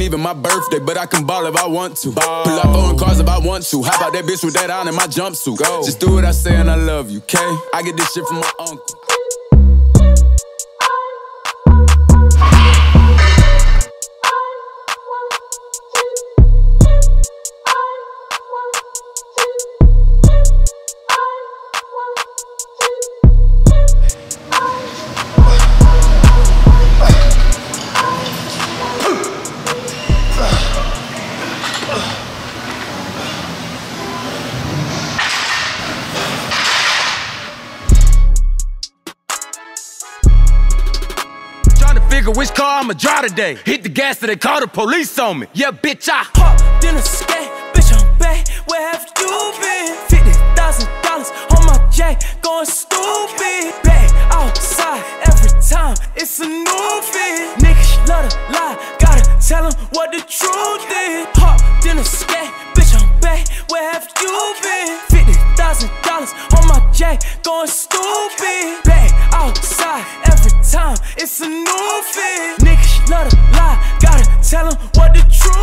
believe in my birthday, but I can ball if I want to. Pull up on cars if I want to. How about that bitch with that on in my jumpsuit? Go. Just do what I say and I love you, okay? I get this shit from my uncle. Figure which car I'ma drive today. Hit the gas so they call the police on me. Yeah, bitch, I hopped in a skate, bitch, I'm back. Where have you been? $50,000 on my jack, going stupid. Back outside every time, it's a new fit. Niggas love to lie, gotta tell them what the truth is. Hopped in a skate, bitch, I'm back. Where have you been? $50,000 on my jack, going stupid. Back outside every time, it's a new fit. Niggas love to lie, gotta tell them what the truth